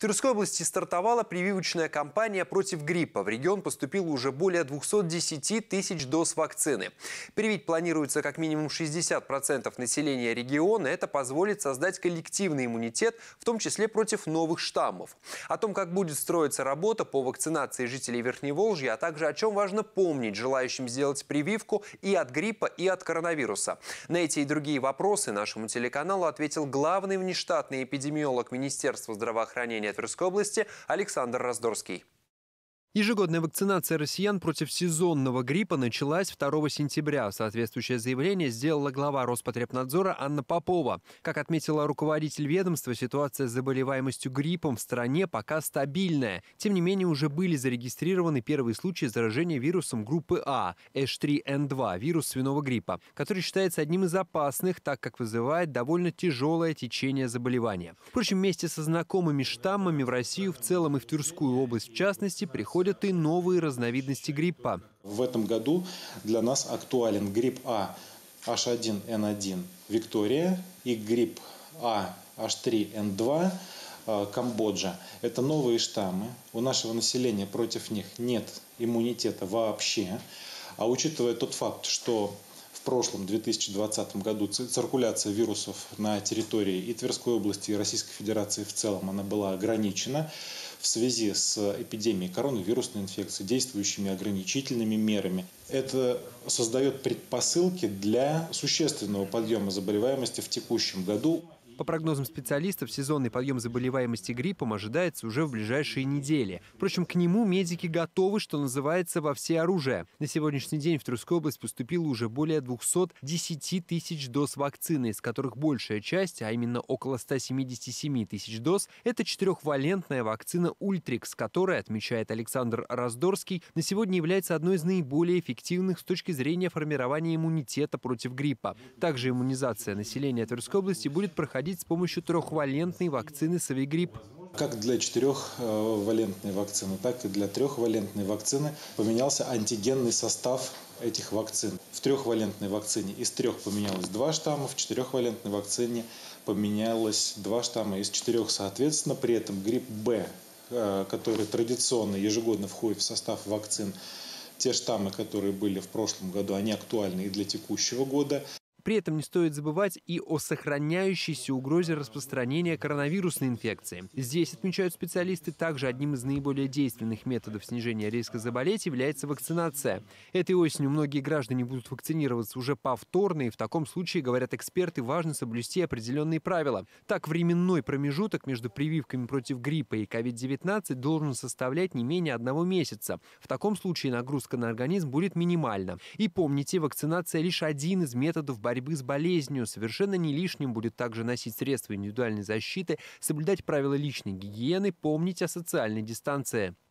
Тверской области стартовала прививочная кампания против гриппа. В регион поступило уже более 210 тысяч доз вакцины. Привить планируется как минимум 60% населения региона. Это позволит создать коллективный иммунитет, в том числе против новых штаммов. О том, как будет строиться работа по вакцинации жителей Верхневолжья, а также о чем важно помнить желающим сделать прививку и от гриппа, и от коронавируса. На эти и другие вопросы нашему телеканалу ответил главный внештатный эпидемиолог Министерства здравоохранения Тверской области Александр Раздорский. Ежегодная вакцинация россиян против сезонного гриппа началась 2 сентября. Соответствующее заявление сделала глава Роспотребнадзора Анна Попова. Как отметила руководитель ведомства, ситуация с заболеваемостью гриппом в стране пока стабильная. Тем не менее, уже были зарегистрированы первые случаи заражения вирусом группы А – H3N2, вирус свиного гриппа, который считается одним из опасных, так как вызывает довольно тяжелое течение заболевания. Впрочем, вместе со знакомыми штаммами в Россию в целом и в Тверскую область в частности приходят и новые разновидности гриппа. В этом году для нас актуален грипп А H1N1 Виктория и грипп А H3N2 Камбоджа. Это новые штаммы. У нашего населения против них нет иммунитета вообще. А учитывая тот факт, что в прошлом 2020 году циркуляция вирусов на территории и Тверской области, и Российской Федерации в целом она была ограничена в связи с эпидемией коронавирусной инфекции, действующими ограничительными мерами. Это создает предпосылки для существенного подъема заболеваемости в текущем году. По прогнозам специалистов, сезонный подъем заболеваемости гриппом ожидается уже в ближайшие недели. Впрочем, к нему медики готовы, что называется, во всеоружие. На сегодняшний день в Тверскую область поступило уже более 210 тысяч доз вакцины, из которых большая часть, а именно около 177 тысяч доз, это 4-валентная вакцина «Ультрикс», которая, отмечает Александр Раздорский, на сегодня является одной из наиболее эффективных с точки зрения формирования иммунитета против гриппа. Также иммунизация населения Тверской области будет проходить с помощью 3-валентной вакцины «Совигрипп». Как для 4-валентной вакцины, так и для 3-валентной вакцины поменялся антигенный состав этих вакцин. В 3-валентной вакцине из 3 поменялось 2 штамма, в 4-валентной вакцине поменялось 2 штамма из 4. Соответственно, при этом грипп Б, который традиционно ежегодно входит в состав вакцин, те штаммы, которые были в прошлом году, они актуальны и для текущего года. При этом не стоит забывать и о сохраняющейся угрозе распространения коронавирусной инфекции. Здесь, отмечают специалисты, также одним из наиболее действенных методов снижения риска заболеть является вакцинация. Этой осенью многие граждане будут вакцинироваться уже повторно, и в таком случае, говорят эксперты, важно соблюсти определенные правила. Так, временной промежуток между прививками против гриппа и COVID-19 должен составлять не менее 1 месяца. В таком случае нагрузка на организм будет минимальна. И помните, вакцинация лишь один из методов борьбы с болезнью. Совершенно не лишним будет также носить средства индивидуальной защиты, соблюдать правила личной гигиены, помнить о социальной дистанции.